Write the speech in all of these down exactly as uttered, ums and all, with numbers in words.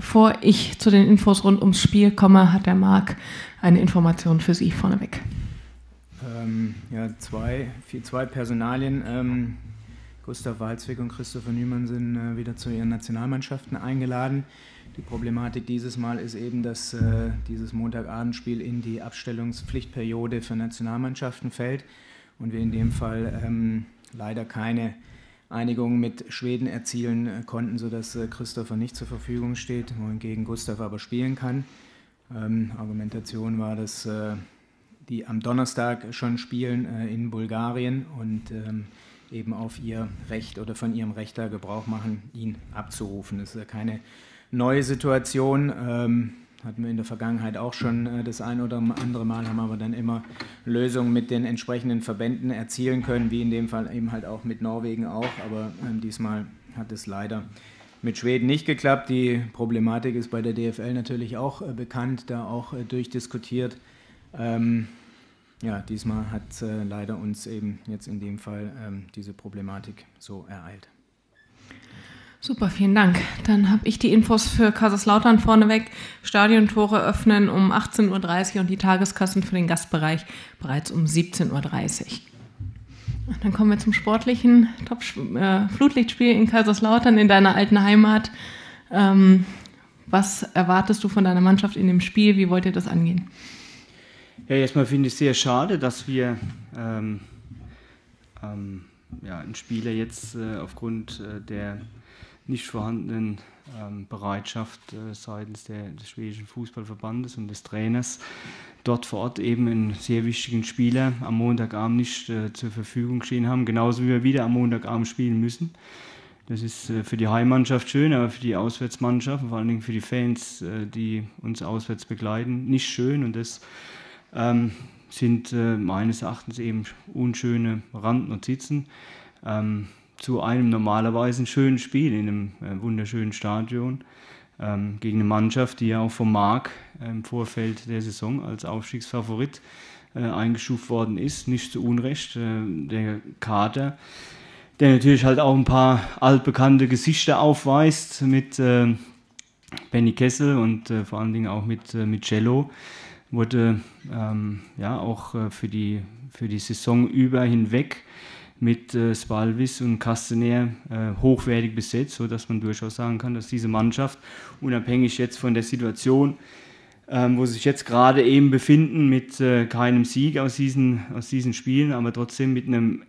Bevor ich zu den Infos rund ums Spiel komme, hat der Marc eine Information für Sie vorneweg. Ähm, ja, zwei, vier, zwei Personalien. Ähm, Gustav Walzwig und Christopher Nümann sind äh, wieder zu ihren Nationalmannschaften eingeladen. Die Problematik dieses Mal ist eben, dass äh, dieses Montagabendspiel in die Abstellungspflichtperiode für Nationalmannschaften fällt und wir in dem Fall ähm, leider keine Einigung mit Schweden erzielen äh, konnten, sodass äh, Christopher nicht zur Verfügung steht, wohingegen Gustav aber spielen kann. Ähm, Argumentation war, dass äh, die am Donnerstag schon spielen äh, in Bulgarien und ähm, eben auf ihr Recht oder von ihrem Recht da Gebrauch machen, ihn abzurufen. Das ist ja keine neue Situation. Ähm, hatten wir in der Vergangenheit auch schon äh, das ein oder andere Mal, haben aber dann immer Lösungen mit den entsprechenden Verbänden erzielen können, wie in dem Fall eben halt auch mit Norwegen auch, aber ähm, diesmal hat es leider mit Schweden nicht geklappt. Die Problematik ist bei der D F L natürlich auch äh, bekannt, da auch äh, durchdiskutiert. Ähm, ja, diesmal hat äh, leider uns eben jetzt in dem Fall ähm, diese Problematik so ereilt. Super, vielen Dank. Dann habe ich die Infos für Kaiserslautern vorneweg. Stadiontore öffnen um achtzehn Uhr dreißig und die Tageskassen für den Gastbereich bereits um siebzehn Uhr dreißig. Dann kommen wir zum sportlichen Top äh, Flutlichtspiel in Kaiserslautern, in deiner alten Heimat. Ähm, was erwartest du von deiner Mannschaft in dem Spiel? Wie wollt ihr das angehen? Ja, erstmal finde ich es sehr schade, dass wir ähm, ähm, ja, einen Spieler jetzt äh, aufgrund äh, der nicht vorhandenen ähm, Bereitschaft äh, seitens der, des schwedischen Fußballverbandes und des Trainers dort vor Ort eben einen sehr wichtigen Spieler am Montagabend nicht äh, zur Verfügung stehen haben, genauso wie wir wieder am Montagabend spielen müssen. Das ist äh, für die Heimmannschaft schön, aber für die Auswärtsmannschaft, vor allen Dingen für die Fans, äh, die uns auswärts begleiten, nicht schön, und das ähm, sind äh, meines Erachtens eben unschöne Randnotizen ähm, zu einem normalerweise schönen Spiel in einem äh, wunderschönen Stadion ähm, gegen eine Mannschaft, die ja auch vom Marc äh, im Vorfeld der Saison als Aufstiegsfavorit äh, eingestuft worden ist, nicht zu Unrecht. Äh, der Kader, der natürlich halt auch ein paar altbekannte Gesichter aufweist mit äh, Benny Kessel und äh, vor allen Dingen auch mit, äh, mit Cello, wurde ähm, ja auch äh, für, die, für die Saison über hinweg mit äh, Spalvis und Castaner äh, hochwertig besetzt, sodass man durchaus sagen kann, dass diese Mannschaft, unabhängig jetzt von der Situation, ähm, wo sie sich jetzt gerade eben befinden, mit äh, keinem Sieg aus diesen, aus diesen Spielen, aber trotzdem mit einem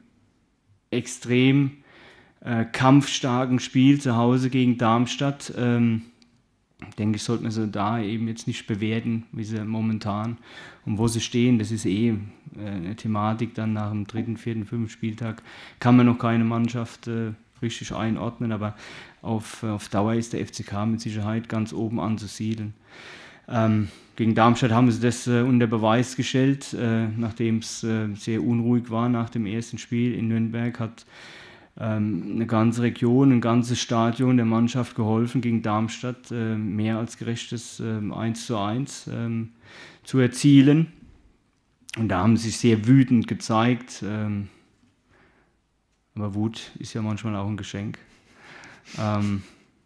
extrem äh, kampfstarken Spiel zu Hause gegen Darmstadt, ähm, denke ich, sollte man sie da eben jetzt nicht bewerten, wie sie momentan und wo sie stehen. Das ist eh eine Thematik. Dann nach dem dritten, vierten, fünften Spieltag kann man noch keine Mannschaft äh, richtig einordnen, aber auf, auf Dauer ist der F C K mit Sicherheit ganz oben anzusiedeln. Ähm, gegen Darmstadt haben sie das äh, unter Beweis gestellt, äh, nachdem es äh, sehr unruhig war nach dem ersten Spiel in Nürnberg, hat eine ganze Region, ein ganzes Stadion der Mannschaft geholfen, gegen Darmstadt äh, mehr als gerechtes äh, eins zu eins ähm, zu erzielen. Und da haben sie sich sehr wütend gezeigt. Ähm, aber Wut ist ja manchmal auch ein Geschenk. Ähm,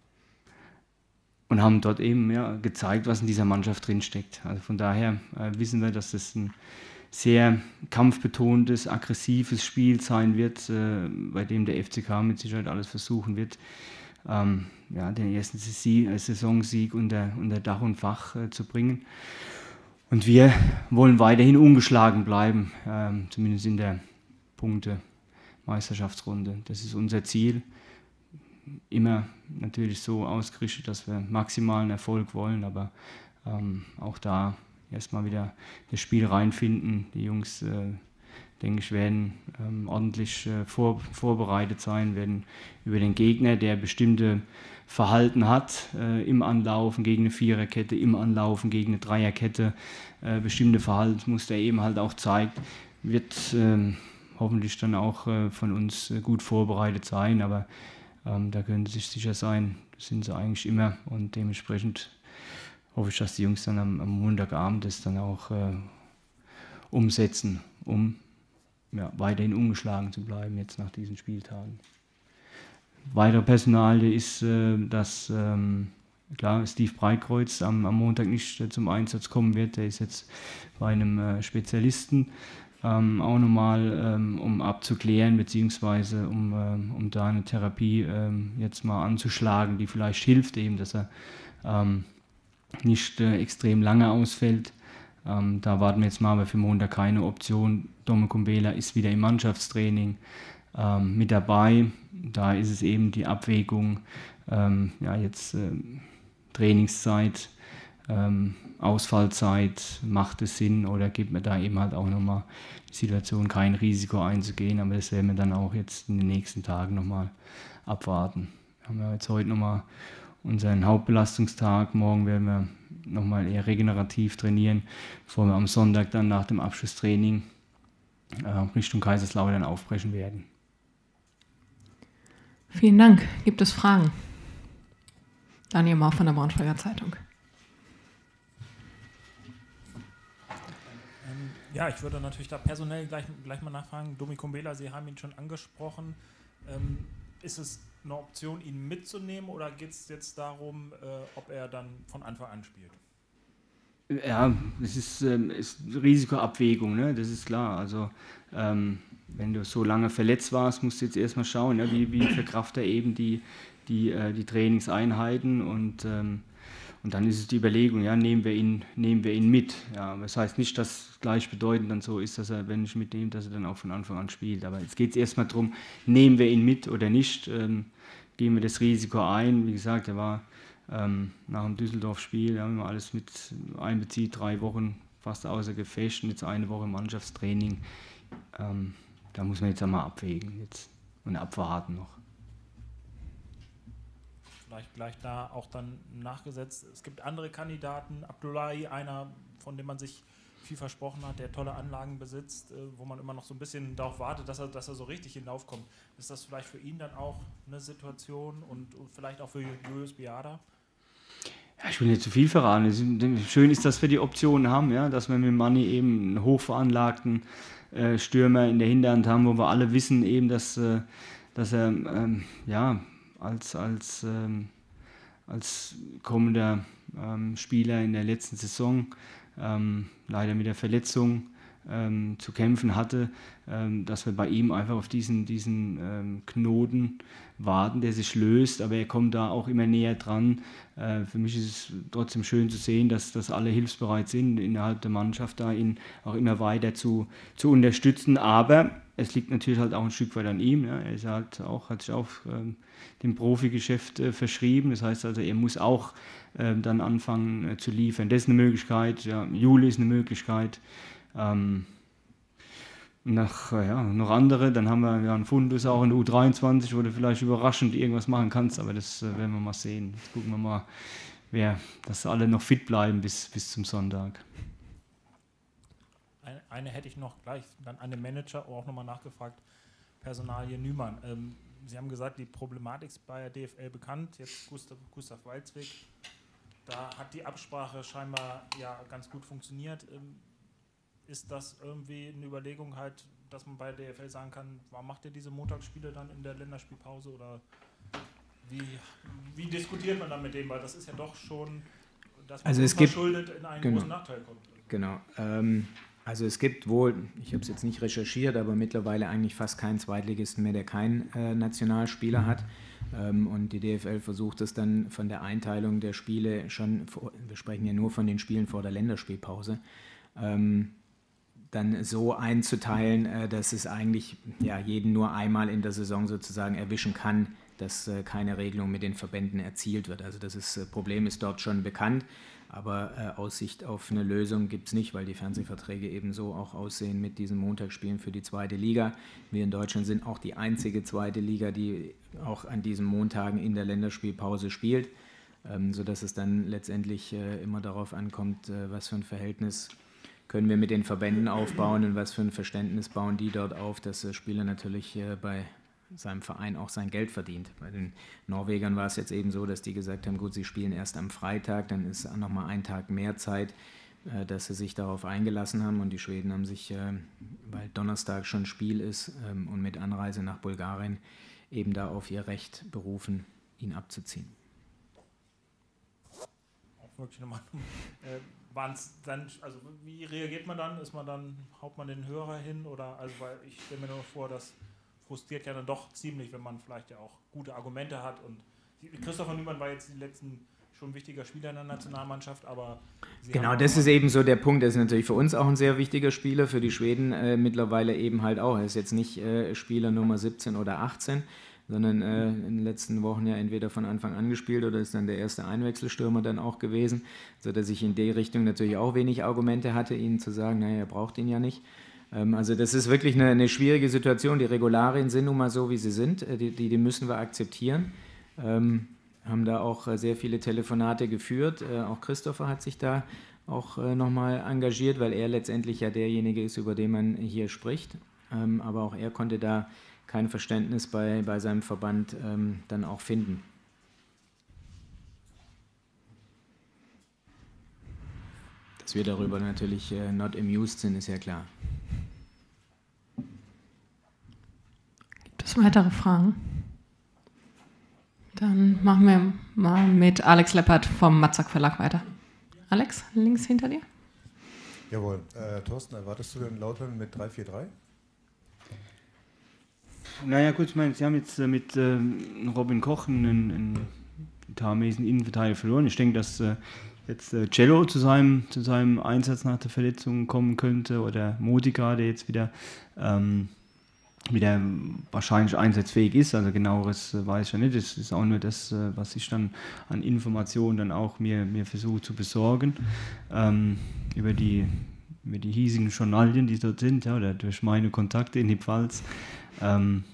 und haben dort eben ja, gezeigt, was in dieser Mannschaft drinsteckt. Also von daher äh, wissen wir, dass das ein sehr kampfbetontes, aggressives Spiel sein wird, äh, bei dem der F C K mit Sicherheit alles versuchen wird, ähm, ja, den ersten Saisonsieg unter, unter Dach und Fach äh, zu bringen. Und wir wollen weiterhin ungeschlagen bleiben, ähm, zumindest in der Punkte-Meisterschaftsrunde. Das ist unser Ziel. Immer natürlich so ausgerichtet, dass wir maximalen Erfolg wollen, aber ähm, auch da erstmal wieder das Spiel reinfinden. Die Jungs, äh, denke ich, werden ähm, ordentlich äh, vor, vorbereitet sein, werden über den Gegner, der bestimmte Verhalten hat, äh, im Anlaufen gegen eine Viererkette, im Anlaufen gegen eine Dreierkette, äh, bestimmte Verhaltensmuster eben halt auch zeigt, wird äh, hoffentlich dann auch äh, von uns äh, gut vorbereitet sein, aber ähm, da können Sie sich sicher sein, das sind sie eigentlich immer, und dementsprechend hoffe ich, dass die Jungs dann am, am Montagabend das dann auch äh, umsetzen, um ja, weiterhin ungeschlagen zu bleiben jetzt nach diesen Spieltagen. Weitere Personalie ist, äh, dass ähm, klar, Steve Breitkreuz am, am Montag nicht äh, zum Einsatz kommen wird. Der ist jetzt bei einem äh, Spezialisten ähm, auch nochmal, ähm, um abzuklären, beziehungsweise um, ähm, um da eine Therapie ähm, jetzt mal anzuschlagen, die vielleicht hilft eben, dass er ähm, nicht äh, extrem lange ausfällt. Ähm, da warten wir jetzt mal, aber für Montag keine Option. Dome Kumbela ist wieder im Mannschaftstraining ähm, mit dabei. Da ist es eben die Abwägung, ähm, ja jetzt äh, Trainingszeit, ähm, Ausfallzeit, macht es Sinn oder gibt mir da eben halt auch nochmal die Situation, kein Risiko einzugehen, aber das werden wir dann auch jetzt in den nächsten Tagen nochmal abwarten. Wir haben ja jetzt heute nochmal unseren Hauptbelastungstag, morgen werden wir nochmal eher regenerativ trainieren, bevor wir am Sonntag dann nach dem Abschlusstraining äh, Richtung Kaiserslautern aufbrechen werden. Vielen Dank. Gibt es Fragen? Daniel Mau von der Braunschweiger Zeitung. Ähm, ja, ich würde natürlich da personell gleich, gleich mal nachfragen. Dome Kumbela, Sie haben ihn schon angesprochen. Ähm, ist es eine Option, ihn mitzunehmen oder geht es jetzt darum, äh, ob er dann von Anfang an spielt? Ja, es ist, ähm, ist Risikoabwägung, ne? Das ist klar. Also ähm, wenn du so lange verletzt warst, musst du jetzt erstmal schauen, ja, wie, wie verkraftet er eben die, die, äh, die Trainingseinheiten und, ähm, und dann ist es die Überlegung, ja, nehmen wir ihn, nehmen wir ihn mit. Ja, aber das heißt nicht, dass gleichbedeutend dann so ist, dass er, wenn ich mitnehme, dass er dann auch von Anfang an spielt. Aber jetzt geht es erstmal darum, nehmen wir ihn mit oder nicht, ähm, gehen wir das Risiko ein. Wie gesagt, er war ähm, nach dem Düsseldorf-Spiel, ja, wenn man alles mit einbezieht, drei Wochen fast außer Gefecht und jetzt eine Woche Mannschaftstraining. Ähm, da muss man jetzt einmal abwägen jetzt und abwarten noch. Vielleicht gleich da auch dann nachgesetzt. Es gibt andere Kandidaten, Abdullahi, einer, von dem man sich viel versprochen hat, der tolle Anlagen besitzt, äh, wo man immer noch so ein bisschen darauf wartet, dass er, dass er so richtig hinaufkommt. Ist das vielleicht für ihn dann auch eine Situation und, und vielleicht auch für Julius Biada? Ja, ich will nicht zu viel verraten. Schön ist, dass wir die Optionen haben, ja, dass wir mit Manni eben einen hochveranlagten äh, Stürmer in der Hinterhand haben, wo wir alle wissen eben, dass, äh, dass er ähm, ja, als, als, ähm, als kommender ähm, Spieler in der letzten Saison ähm, leider mit der Verletzung ähm, zu kämpfen hatte, ähm, dass wir bei ihm einfach auf diesen, diesen ähm, Knoten warten, der sich löst, aber er kommt da auch immer näher dran. Äh, für mich ist es trotzdem schön zu sehen, dass, dass alle hilfsbereit sind, innerhalb der Mannschaft da ihn auch immer weiter zu, zu unterstützen, aber es liegt natürlich halt auch ein Stück weit an ihm. Ja. Er ist halt auch, hat sich auch ähm, dem Profigeschäft äh, verschrieben, das heißt also, er muss auch äh, dann anfangen äh, zu liefern. Das ist eine Möglichkeit, ja. Juli ist eine Möglichkeit. Ähm, nach, ja, noch andere, dann haben wir ja einen Fundus auch in der U dreiundzwanzig, wo du vielleicht überraschend irgendwas machen kannst, aber das äh, werden wir mal sehen. Jetzt gucken wir mal, wer, dass alle noch fit bleiben bis, bis zum Sonntag. Eine, eine hätte ich noch gleich, dann an den Manager auch nochmal nachgefragt, Personalie Nümann. Ähm, Sie haben gesagt, die Problematik ist bei der D F L bekannt, jetzt Gustav, Gustav Walzwig, da hat die Absprache scheinbar ja ganz gut funktioniert. Ähm, Ist das irgendwie eine Überlegung halt, dass man bei der D F L sagen kann, warum macht ihr diese Montagsspiele dann in der Länderspielpause oder wie, wie diskutiert man dann mit dem, weil das ist ja doch schon, dass man also es verschuldet gibt, in einen genau, großen Nachteil kommt. Genau. Ähm, also es gibt wohl, ich habe es jetzt nicht recherchiert, aber mittlerweile eigentlich fast keinen Zweitligisten mehr, der keinen äh, Nationalspieler hat. Ähm, und die D F L versucht es dann von der Einteilung der Spiele schon, vor, wir sprechen ja nur von den Spielen vor der Länderspielpause, ähm, dann so einzuteilen, äh, dass es eigentlich ja, jeden nur einmal in der Saison sozusagen erwischen kann, dass äh, keine Regelung mit den Verbänden erzielt wird. Also das ist, äh, Problem ist dort schon bekannt, aber äh, Aussicht auf eine Lösung gibt es nicht, weil die Fernsehverträge eben so auch aussehen mit diesen Montagsspielen für die zweite Liga. Wir in Deutschland sind auch die einzige zweite Liga, die auch an diesen Montagen in der Länderspielpause spielt, ähm, sodass es dann letztendlich äh, immer darauf ankommt, äh, was für ein Verhältnis können wir mit den Verbänden aufbauen und was für ein Verständnis bauen die dort auf, dass der Spieler natürlich äh, bei seinem Verein auch sein Geld verdient. Bei den Norwegern war es jetzt eben so, dass die gesagt haben, gut, sie spielen erst am Freitag, dann ist nochmal ein Tag mehr Zeit, äh, dass sie sich darauf eingelassen haben und die Schweden haben sich, äh, weil Donnerstag schon Spiel ist ähm, und mit Anreise nach Bulgarien, eben da auf ihr Recht berufen, ihn abzuziehen. wirklich nochmal. Äh, waren's dann, also wie reagiert man dann? Ist man dann, haut man den Hörer hin? Oder, also weil ich stelle mir nur vor, das frustriert ja dann doch ziemlich, wenn man vielleicht ja auch gute Argumente hat. Und Christopher Nümann war jetzt die letzten schon ein wichtiger Spieler in der Nationalmannschaft, aber Sie genau, das ist eben so der Punkt. Das ist natürlich für uns auch ein sehr wichtiger Spieler, für die Schweden äh, mittlerweile eben halt auch. Er ist jetzt nicht äh, Spieler Nummer siebzehn oder achtzehn, sondern äh, in den letzten Wochen ja entweder von Anfang an gespielt oder ist dann der erste Einwechselstürmer dann auch gewesen, sodass ich in die Richtung natürlich auch wenig Argumente hatte, ihnen zu sagen, naja, er braucht ihn ja nicht. Ähm, also das ist wirklich eine, eine schwierige Situation. Die Regularien sind nun mal so, wie sie sind. Äh, die, die, die müssen wir akzeptieren. Ähm, haben da auch äh, sehr viele Telefonate geführt. Äh, auch Christopher hat sich da auch äh, nochmal engagiert, weil er letztendlich ja derjenige ist, über den man hier spricht. Ähm, aber auch er konnte da kein Verständnis bei, bei seinem Verband ähm, dann auch finden. Dass wir darüber natürlich äh, not amused sind, ist ja klar. Gibt es weitere Fragen? Dann machen wir mal mit Alex Leppert vom Matzak Verlag weiter. Alex, links hinter dir. Jawohl. Äh, Thorsten, erwartest du denn Lautern mit drei vier drei? Naja gut, ich meine, sie haben jetzt äh, mit äh, Robin Koch einen, einen etatmäßigen Innenverteidiger verloren. Ich denke, dass äh, jetzt äh, Cello zu seinem, zu seinem Einsatz nach der Verletzung kommen könnte oder Modica, der jetzt wieder, ähm, wieder wahrscheinlich einsatzfähig ist. Also genaueres äh, weiß ich ja nicht. Das ist auch nur das, äh, was ich dann an Informationen dann auch mir, mir versuche zu besorgen. Ähm, über die über die hiesigen Journalien, die dort sind, ja, oder durch meine Kontakte in die Pfalz. Ähm,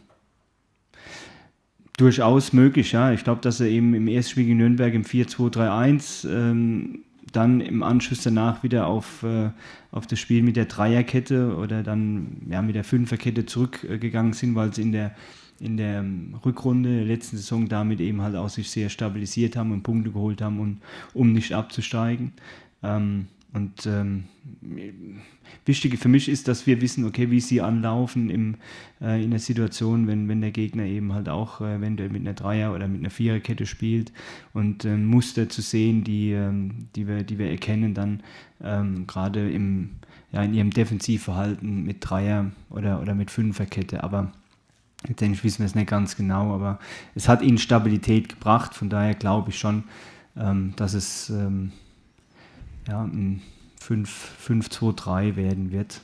durchaus möglich, ja. Ich glaube, dass er eben im Erstspiel gegen Nürnberg im vier zwei drei eins ähm, dann im Anschluss danach wieder auf, äh, auf das Spiel mit der Dreierkette oder dann ja, mit der Fünferkette zurückgegangen sind, weil sie in der, in der Rückrunde der letzten Saison damit eben halt auch sich sehr stabilisiert haben und Punkte geholt haben, und, um nicht abzusteigen. Ähm, Und ähm, wichtig für mich ist, dass wir wissen, okay, wie sie anlaufen im, äh, in der Situation, wenn, wenn der Gegner eben halt auch äh, eventuell mit einer Dreier- oder mit einer Viererkette spielt, und äh, Muster zu sehen, die, ähm, die, wir, die wir erkennen dann ähm, gerade im, ja, in ihrem Defensivverhalten mit Dreier- oder, oder mit Fünferkette. Aber letztendlich wissen wir es nicht ganz genau, aber es hat ihnen Stabilität gebracht, von daher glaube ich schon, ähm, dass es ähm, ja, ein fünf zwei drei werden wird.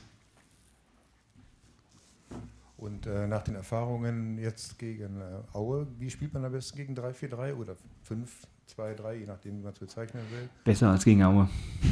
Und äh, nach den Erfahrungen jetzt gegen äh, Aue, wie spielt man am besten gegen drei vier drei oder fünf zwei drei, je nachdem, wie man es bezeichnen will? Besser als gegen Aue.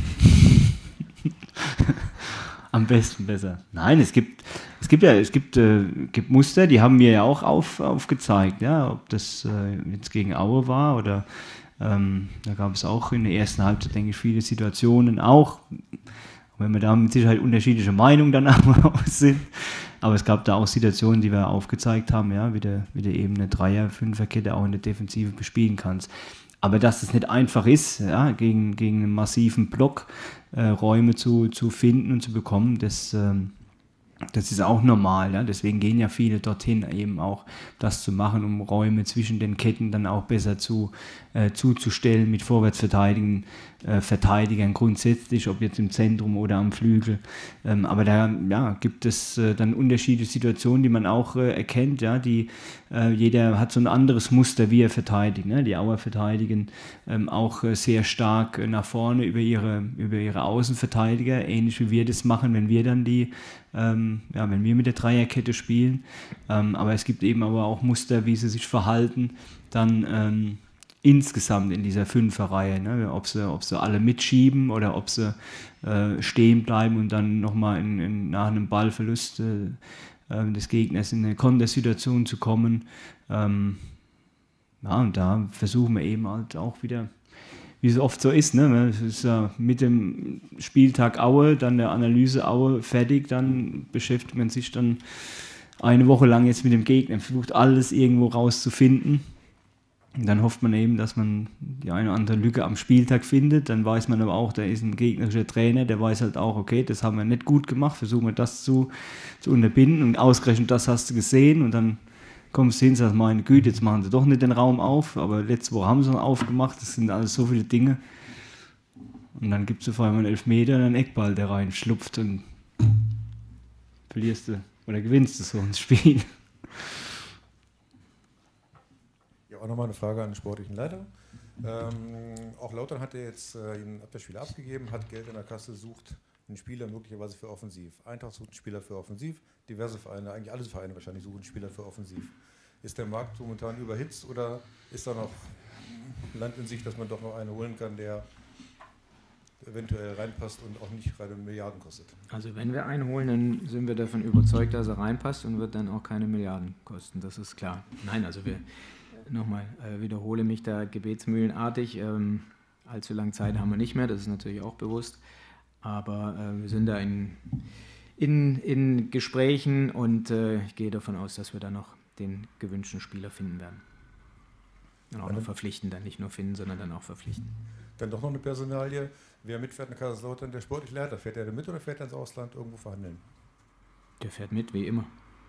Am besten besser. Nein, es gibt, es gibt ja, es gibt, äh, gibt Muster, die haben wir ja auch auf, aufgezeigt, ja, ob das äh, jetzt gegen Aue war oder Ähm, da gab es auch in der ersten Halbzeit, denke ich, viele Situationen auch, wenn wir da mit Sicherheit unterschiedliche Meinungen dann auch sind, aber es gab da auch Situationen, die wir aufgezeigt haben, ja, wie du, wie du eben eine Dreier-Fünfer-Kette auch in der Defensive bespielen kannst. Aber dass es nicht einfach ist, ja, gegen, gegen einen massiven Block äh, Räume zu, zu finden und zu bekommen, das ähm, Das ist auch normal, ja? Deswegen gehen ja viele dorthin, eben auch das zu machen, um Räume zwischen den Ketten dann auch besser zu, äh, zuzustellen mit vorwärtsverteidigen äh, Verteidigern grundsätzlich, ob jetzt im Zentrum oder am Flügel. Ähm, aber da ja, gibt es äh, dann unterschiedliche Situationen, die man auch äh, erkennt. Ja? Die, äh, jeder hat so ein anderes Muster, wie er verteidigt. Ne? Die Auer verteidigen ähm, auch äh, sehr stark äh, nach vorne über ihre, über ihre Außenverteidiger, ähnlich wie wir das machen, wenn wir dann die Ähm, ja, wenn wir mit der Dreierkette spielen, ähm, aber es gibt eben aber auch Muster, wie sie sich verhalten, dann ähm, insgesamt in dieser Fünferreihe, ne? ob sie, ob sie alle mitschieben oder ob sie äh, stehen bleiben und dann nochmal in, in, nach einem Ballverlust äh, des Gegners in eine Kontersituation zu kommen. Ähm, ja, und da versuchen wir eben halt auch wieder, wie es oft so ist, ne? Es ist ja mit dem Spieltag Aue, dann der Analyse Aue fertig, dann beschäftigt man sich dann eine Woche lang jetzt mit dem Gegner, versucht alles irgendwo rauszufinden. Und dann hofft man eben, dass man die eine oder andere Lücke am Spieltag findet. Dann weiß man aber auch, da ist ein gegnerischer Trainer, der weiß halt auch, okay, das haben wir nicht gut gemacht, versuchen wir das zu, zu unterbinden, und ausgerechnet das hast du gesehen, und dann kommst du hin und sagst, meine Güte, jetzt machen sie doch nicht den Raum auf, aber letzte Woche haben sie noch aufgemacht, das sind alles so viele Dinge. Und dann gibt es auf einmal einen Elfmeter und einen Eckball, der rein schlupft und verlierst du oder gewinnst du so ein Spiel. Ja, auch nochmal eine Frage an den sportlichen Leiter. Ähm, auch Lautern hat er jetzt äh, einen Abwehrspieler abgegeben, hat Geld in der Kasse, sucht einen Spieler möglicherweise für Offensiv. Eintracht sucht einen Spieler für Offensiv, diverse Vereine, eigentlich alle Vereine wahrscheinlich suchen einen Spieler für Offensiv. Ist der Markt momentan überhitzt oder ist da noch Land in sich, dass man doch noch einen holen kann, der eventuell reinpasst und auch nicht gerade Milliarden kostet? Also wenn wir einen holen, dann sind wir davon überzeugt, dass er reinpasst und wird dann auch keine Milliarden kosten, das ist klar. Nein, also wir, nochmal, äh, wiederhole mich da gebetsmühlenartig, ähm, allzu lange Zeit haben wir nicht mehr, das ist natürlich auch bewusst, aber äh, wir sind da in, in, in Gesprächen und äh, ich gehe davon aus, dass wir da noch den gewünschten Spieler finden werden. Und auch noch verpflichten, dann nicht nur finden, sondern dann auch verpflichten. Dann doch noch eine Personalie. Wer mitfährt in Kaiserslautern, der sportliche Leiter, fährt er mit oder fährt er ins Ausland irgendwo verhandeln? Der fährt mit, wie immer.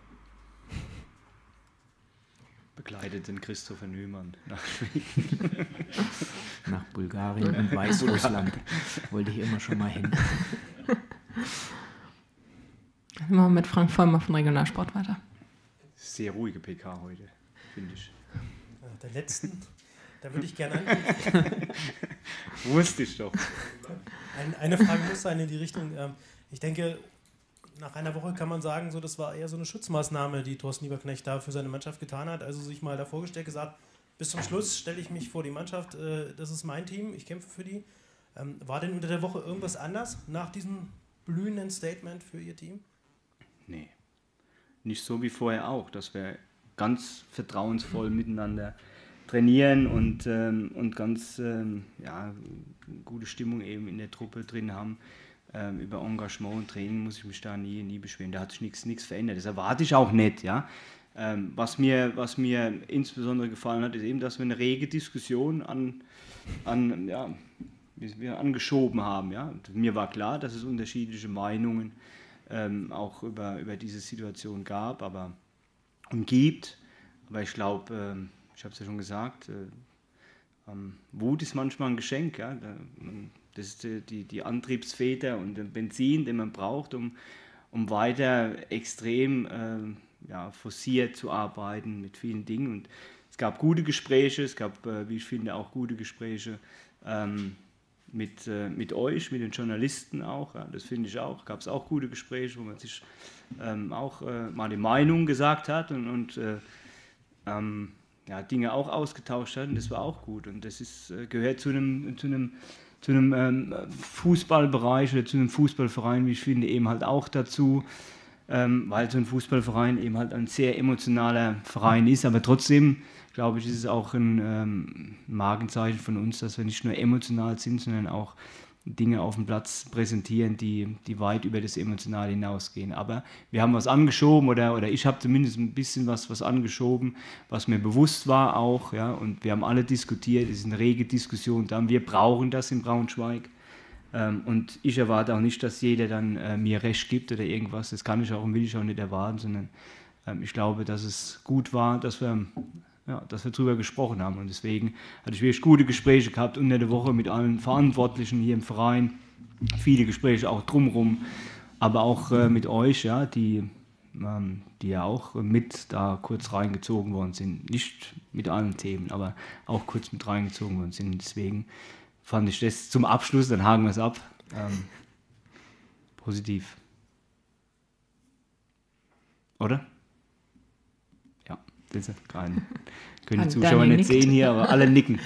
Begleitet den Christopher Nümann nach Schweden. Nach Bulgarien und Weißrussland. Wollte ich immer schon mal hin. Dann machen wir mit Frank Vollmer von Regionalsport weiter. Sehr ruhige P K heute, finde ich. Der letzten, da würde ich gerne anknüpfen. Wusste ich doch. Ein, eine Frage muss sein in die Richtung, ähm, ich denke, nach einer Woche kann man sagen, so, das war eher so eine Schutzmaßnahme, die Thorsten Lieberknecht da für seine Mannschaft getan hat. Also sich mal da vorgestellt, gesagt, bis zum Schluss stelle ich mich vor die Mannschaft, äh, das ist mein Team, ich kämpfe für die. Ähm, war denn unter der Woche irgendwas anders nach diesem blühenden Statement für Ihr Team? Nee, nicht so wie vorher auch, dass wir ganz vertrauensvoll miteinander trainieren und, ähm, und ganz ähm, ja, gute Stimmung eben in der Truppe drin haben. Ähm, über Engagement und Training muss ich mich da nie, nie beschweren. Da hat sich nichts, nichts verändert. Das erwarte ich auch nicht. Ja? Ähm, was, mir, was mir insbesondere gefallen hat, ist eben, dass wir eine rege Diskussion an, an, ja, wir angeschoben haben. Ja? Und mir war klar, dass es unterschiedliche Meinungen ähm, auch über, über diese Situation gab aber, und gibt. Aber ich glaube, ähm, ich habe es ja schon gesagt, äh, ähm, Wut ist manchmal ein Geschenk. Ja? Da, man, das ist die, die, die Antriebsfeder und den Benzin, den man braucht, um, um weiter extrem äh, ja, forciert zu arbeiten mit vielen Dingen. Und es gab gute Gespräche, es gab, äh, wie ich finde, auch gute Gespräche ähm, mit, äh, mit euch, mit den Journalisten auch. Ja, das finde ich auch. Gab es auch gute Gespräche, wo man sich ähm, auch äh, mal die Meinung gesagt hat und, und äh, ähm, ja, Dinge auch ausgetauscht hat. Und das war auch gut. Und das ist, äh, gehört zu einem, zu einem zu einem ähm, Fußballbereich oder zu einem Fußballverein, wie ich finde, eben halt auch dazu, ähm, weil so ein Fußballverein eben halt ein sehr emotionaler Verein ist, aber trotzdem, glaube ich, ist es auch ein ähm, Markenzeichen von uns, dass wir nicht nur emotional sind, sondern auch Dinge auf dem Platz präsentieren, die, die weit über das Emotionale hinausgehen. Aber wir haben was angeschoben oder, oder ich habe zumindest ein bisschen was, was angeschoben, was mir bewusst war auch. Ja, und wir haben alle diskutiert, es ist eine rege Diskussion da. Wir brauchen das in Braunschweig. Ähm, und ich erwarte auch nicht, dass jeder dann äh, mir Recht gibt oder irgendwas. Das kann ich auch und will ich auch nicht erwarten, sondern ähm, ich glaube, dass es gut war, dass wir... Ja, dass wir darüber gesprochen haben und deswegen hatte ich wirklich gute Gespräche gehabt unter der Woche mit allen Verantwortlichen hier im Verein, viele Gespräche auch drumherum, aber auch äh, mit euch, ja, die, ähm, die ja auch mit da kurz reingezogen worden sind, nicht mit allen Themen, aber auch kurz mit reingezogen worden sind. Deswegen fand ich das zum Abschluss, dann haken wir es ab, ähm, positiv. Oder? Kein, können die Zuschauer nicht sehen hier, aber alle nicken.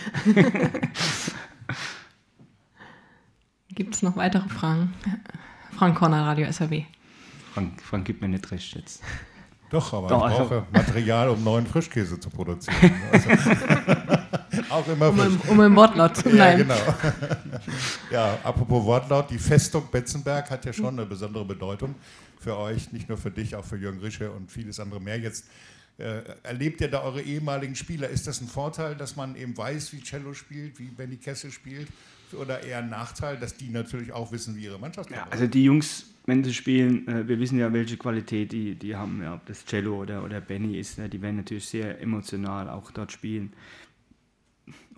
Gibt es noch weitere Fragen? Frank Korner, Radio S R W. Frank, Frank gibt mir nicht recht jetzt. Doch, aber Doch, ich brauche also. Material, um neuen Frischkäse zu produzieren. Also, auch immer um, im, um im Wortlaut zu bleiben. Ja, genau. Ja, apropos Wortlaut, die Festung Betzenberg hat ja schon eine besondere Bedeutung für euch, nicht nur für dich, auch für Jürgen Rische und vieles andere mehr. Jetzt Äh, erlebt ihr da eure ehemaligen Spieler? Ist das ein Vorteil, dass man eben weiß, wie Cello spielt, wie Benny Kessel spielt? Oder eher ein Nachteil, dass die natürlich auch wissen, wie ihre Mannschaft ja, also die Jungs, wenn sie spielen, äh, wir wissen ja, welche Qualität die, die haben, ja, ob das Cello oder, oder Benny ist, ne, die werden natürlich sehr emotional auch dort spielen.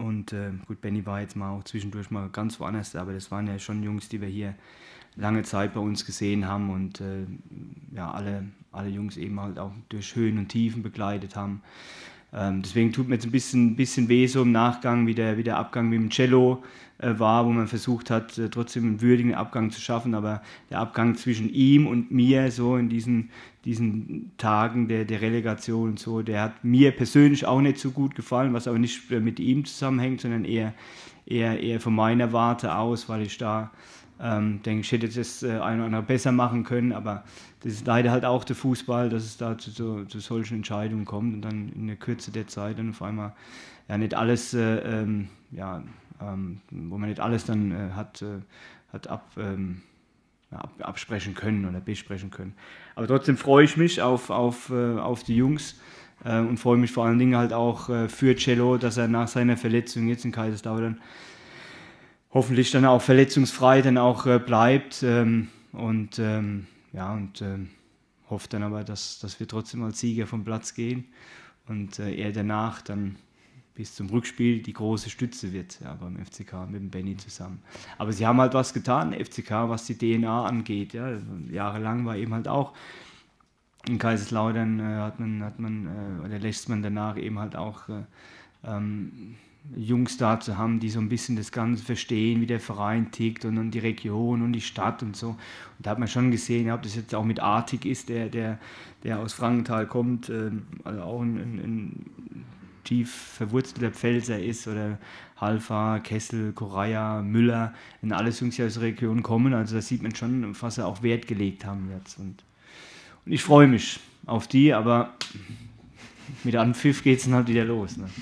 Und äh, gut, Benny war jetzt mal auch zwischendurch mal ganz woanders, aber das waren ja schon Jungs, die wir hier lange Zeit bei uns gesehen haben und äh, ja, alle, alle Jungs eben halt auch durch Höhen und Tiefen begleitet haben. Ähm, deswegen tut mir jetzt ein bisschen, bisschen weh so im Nachgang, wie der, wie der Abgang mit dem Cello äh, war, wo man versucht hat, äh, trotzdem einen würdigen Abgang zu schaffen, aber der Abgang zwischen ihm und mir so in diesen, diesen Tagen der, der Relegation und so, der hat mir persönlich auch nicht so gut gefallen, was aber nicht mit ihm zusammenhängt, sondern eher, eher, eher von meiner Warte aus, weil ich da ähm, denke, ich hätte das äh, ein oder andere besser machen können, aber das ist leider halt auch der Fußball, dass es da zu, zu, zu solchen Entscheidungen kommt und dann in der Kürze der Zeit dann auf einmal ja nicht alles, äh, ähm, ja, ähm, wo man nicht alles dann äh, hat, äh, hat ab, ähm, ja, ab, absprechen können oder besprechen können. Aber trotzdem freue ich mich auf, auf, äh, auf die Jungs äh, und freue mich vor allen Dingen halt auch äh, für Cello, dass er nach seiner Verletzung jetzt in Kaiserslautern hoffentlich dann auch verletzungsfrei dann auch äh, bleibt ähm, und ähm, ja, und ähm, hoffe dann aber, dass, dass wir trotzdem als Sieger vom Platz gehen und äh, er danach dann bis zum Rückspiel die große Stütze wird, ja, beim F C K mit dem Benny zusammen. Aber sie haben halt was getan, F C K, was die D N A angeht. Ja. Jahrelang war eben halt auch in Kaiserslautern, äh, hat man, hat man äh, oder lässt man danach eben halt auch äh, ähm, Jungs da zu haben, die so ein bisschen das Ganze verstehen, wie der Verein tickt und, und die Region und die Stadt und so. Und da hat man schon gesehen, ja, ob das jetzt auch mit Artig ist, der, der, der aus Frankenthal kommt, äh, also auch ein, ein, ein tief verwurzelter Pfälzer ist, oder Halfa, Kessel, Koraya, Müller, wenn alles Jungs, die aus der Region kommen. Also da sieht man schon, was sie auch Wert gelegt haben jetzt. Und, und ich freue mich auf die, aber mit Anpfiff geht es dann halt wieder los. Ne?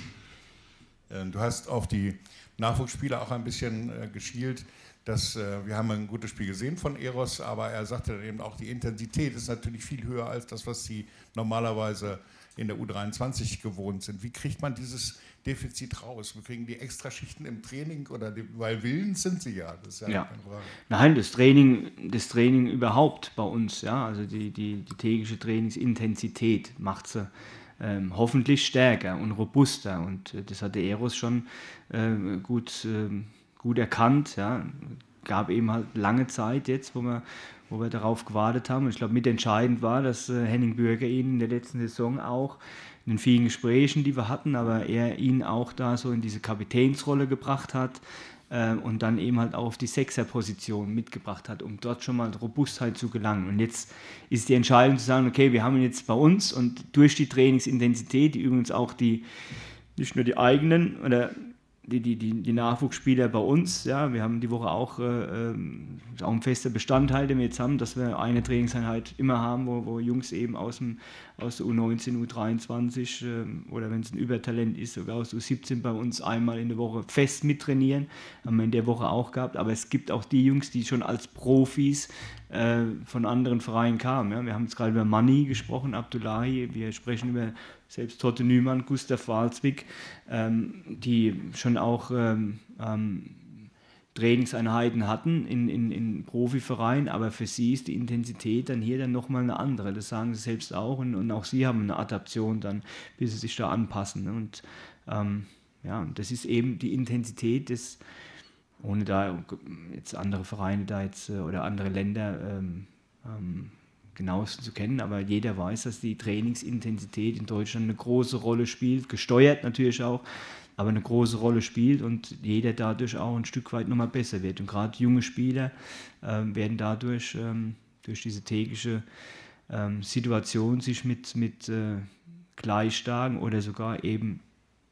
Du hast auf die Nachwuchsspieler auch ein bisschen äh, geschielt. Dass, äh, wir haben ein gutes Spiel gesehen von Eros, aber er sagte dann eben auch, die Intensität ist natürlich viel höher als das, was sie normalerweise in der U dreiundzwanzig gewohnt sind. Wie kriegt man dieses Defizit raus? Wir kriegen die Extraschichten im Training, oder die, weil willens sind sie ja. Das ist ja, ja. keine Frage. Nein, das Training, das Training überhaupt bei uns, ja, also die, die, die tägliche Trainingsintensität macht sie Ähm, hoffentlich stärker und robuster, und äh, das hat der Eros schon äh, gut, äh, gut erkannt. Ja. Gab eben halt lange Zeit jetzt, wo wir, wo wir darauf gewartet haben. Und ich glaube, mitentscheidend war, dass äh, Henning Bürger ihn in der letzten Saison auch in den vielen Gesprächen, die wir hatten, aber er ihn auch da so in diese Kapitänsrolle gebracht hat, und dann eben halt auch auf die Sechser-Position mitgebracht hat, um dort schon mal Robustheit zu gelangen. Und jetzt ist die Entscheidung zu sagen, okay, wir haben ihn jetzt bei uns, und durch die Trainingsintensität, die übrigens auch die, nicht nur die eigenen oder die, die, die, die Nachwuchsspieler bei uns, ja, wir haben die Woche auch, äh, auch ein fester Bestandteil, den wir jetzt haben, dass wir eine Trainingseinheit immer haben, wo, wo Jungs eben aus, dem, aus der U neunzehn, U dreiundzwanzig äh, oder wenn es ein Übertalent ist, sogar aus der U siebzehn bei uns einmal in der Woche fest mittrainieren. Haben wir in der Woche auch gehabt, aber es gibt auch die Jungs, die schon als Profis äh, von anderen Vereinen kamen. Ja. Wir haben jetzt gerade über Manni gesprochen, Abdullahi, wir sprechen über selbst Totte Nümann, Gustav Walzwick, ähm, die schon auch ähm, ähm, Trainingseinheiten hatten in, in, in Profivereinen, aber für sie ist die Intensität dann hier dann nochmal eine andere. Das sagen sie selbst auch, und, und auch sie haben eine Adaption dann, bis sie sich da anpassen. Ne? Und ähm, ja, das ist eben die Intensität des, ohne da jetzt andere Vereine da jetzt oder andere Länder ähm, ähm, genauestens zu kennen, aber jeder weiß, dass die Trainingsintensität in Deutschland eine große Rolle spielt, gesteuert natürlich auch, aber eine große Rolle spielt, und jeder dadurch auch ein Stück weit nochmal besser wird. Und gerade junge Spieler äh, werden dadurch, ähm, durch diese tägliche ähm, Situation, sich mit, mit äh, gleich starken oder sogar eben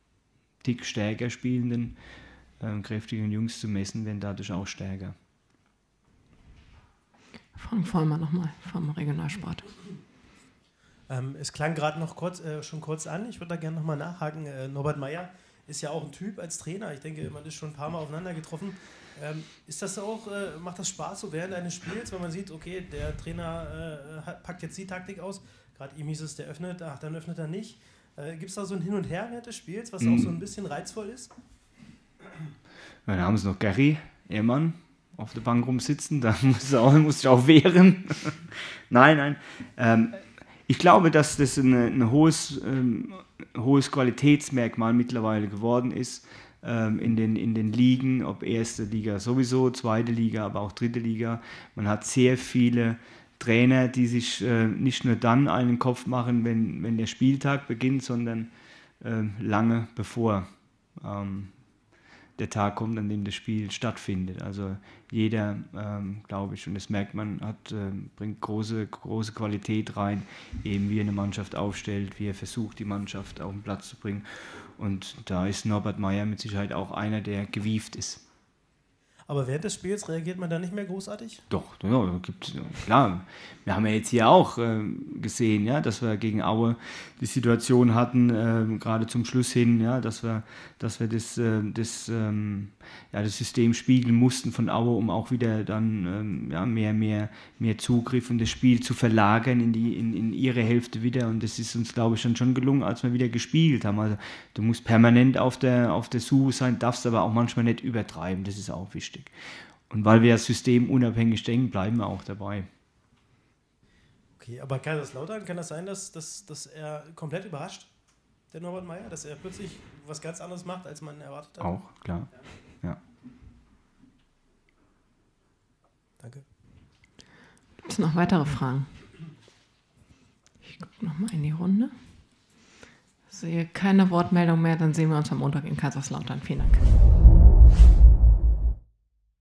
dick stärker spielenden, äh, kräftigen Jungs zu messen, werden dadurch auch stärker. Frank Vollmer nochmal vom Regionalsport. Ähm, es klang gerade noch kurz, äh, schon kurz an. Ich würde da gerne nochmal nachhaken. Äh, Norbert Meyer ist ja auch ein Typ als Trainer. Ich denke, man ist schon ein paar Mal aufeinander getroffen. Ähm, ist das auch, äh, macht das Spaß so während eines Spiels, wenn man sieht, okay, der Trainer äh, hat, packt jetzt die Taktik aus. Gerade ihm hieß es, der öffnet, ach, dann öffnet er nicht. Äh, Gibt es da so ein Hin und Her während des Spiels, was mhm. auch so ein bisschen reizvoll ist? Ja, dann haben sie noch Gary Ehrmann auf der Bank rumsitzen, da muss, auch, muss ich auch wehren. nein, nein. Ähm, ich glaube, dass das ein, ein hohes, ähm, hohes Qualitätsmerkmal mittlerweile geworden ist, ähm, in, den, in den Ligen, ob erste Liga sowieso, zweite Liga, aber auch dritte Liga. Man hat sehr viele Trainer, die sich äh, nicht nur dann einen Kopf machen, wenn, wenn der Spieltag beginnt, sondern äh, lange bevor ähm, der Tag kommt, an dem das Spiel stattfindet. Also jeder, ähm, glaube ich, und das merkt man, hat, äh, bringt große, große Qualität rein, eben wie er eine Mannschaft aufstellt, wie er versucht, die Mannschaft auf den Platz zu bringen. Und da ist Norbert Meyer mit Sicherheit auch einer, der gewieft ist. Aber während des Spiels reagiert man da nicht mehr großartig? Doch, ja, gibt's, klar. Wir haben ja jetzt hier auch äh, gesehen, ja, dass wir gegen Aue die Situation hatten, äh, gerade zum Schluss hin, ja, dass wir, dass wir das, äh, das, ähm, ja, das System spiegeln mussten von Aue, um auch wieder dann ähm, ja, mehr, mehr, mehr Zugriff und das Spiel zu verlagern in, die, in, in ihre Hälfte wieder. Und das ist uns, glaube ich, dann schon gelungen, als wir wieder gespielt haben. Also du musst permanent auf der, auf der Suche sein, darfst aber auch manchmal nicht übertreiben, das ist auch wichtig. Und weil wir das System unabhängig denken, bleiben wir auch dabei. Okay, aber Kaiserslautern, kann das sein, dass, dass, dass er komplett überrascht, der Norbert Meyer, dass er plötzlich was ganz anderes macht, als man erwartet hat? Auch, klar. Ja. Ja. Danke. Gibt es noch weitere Fragen? Ich gucke nochmal in die Runde. Ich sehe keine Wortmeldung mehr, dann sehen wir uns am Montag in Kaiserslautern. Vielen Dank.